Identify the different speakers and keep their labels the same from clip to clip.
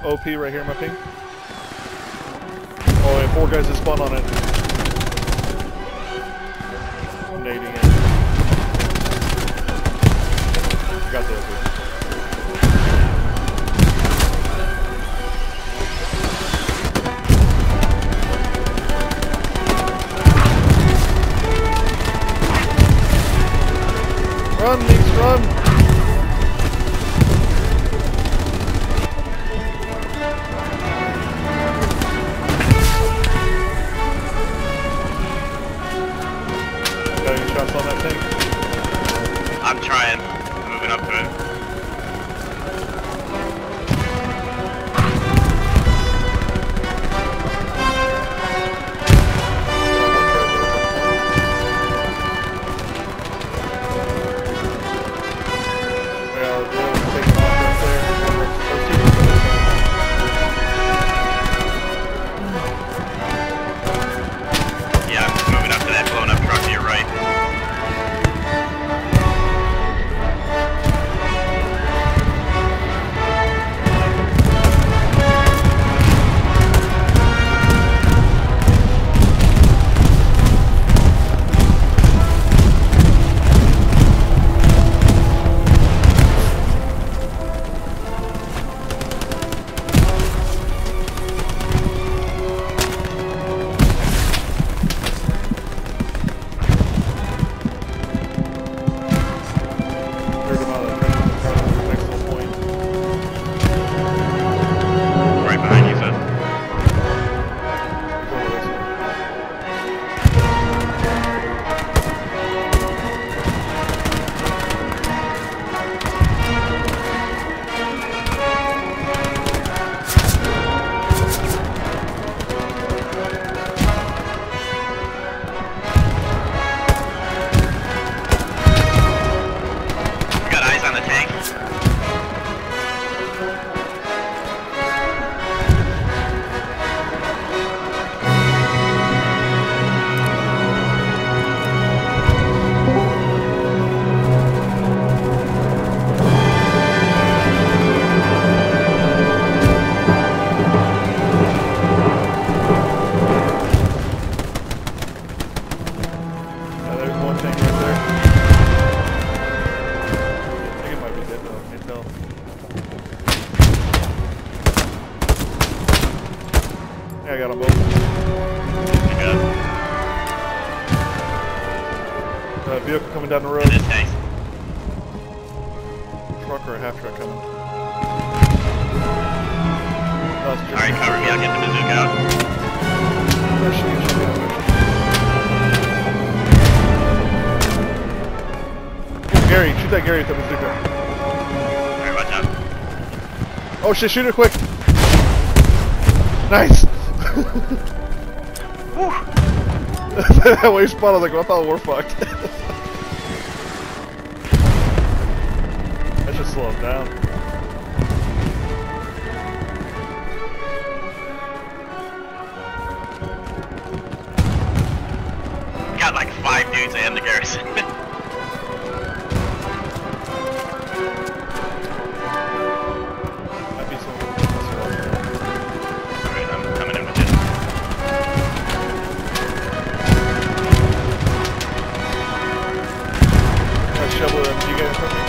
Speaker 1: OP right here in my ping. Oh, yeah, 4 guys have spawned on it. I'm nading it. I got the OP. Run, Leaks, run! Got any shots on that tank?
Speaker 2: I'm trying. I'm moving up to it.
Speaker 1: Yeah, I got them both. Vehicle coming down the road.
Speaker 2: Nice.
Speaker 1: Truck or a half truck coming.
Speaker 2: Alright, cover me. I'll get the bazooka out.
Speaker 1: Gary, shoot that Gary with the bazooka.
Speaker 2: Alright, watch out.
Speaker 1: Oh shit, shoot it quick! Nice! That way spot, I was like, well, I thought we're fucked. That should slow him down.
Speaker 2: We got like 5 dudes and the garrison.
Speaker 1: Shovel them, you guys from me?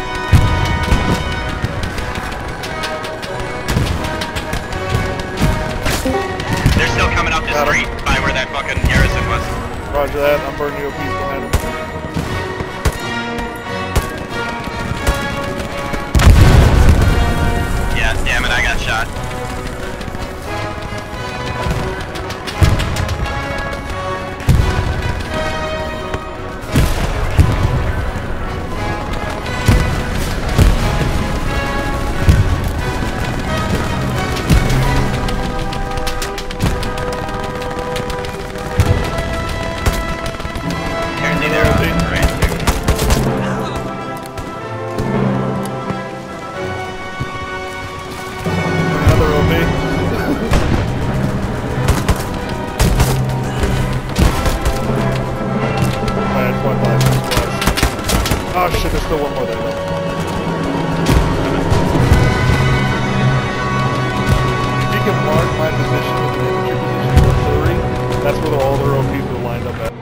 Speaker 2: They're still coming up the street by where that fucking garrison was.
Speaker 1: Roger that, I'm burning you a piece behind them.
Speaker 2: Yeah, damn it, I got shot. Oh shit, there's still one more there though.
Speaker 1: That's where all their OPs are lined up at.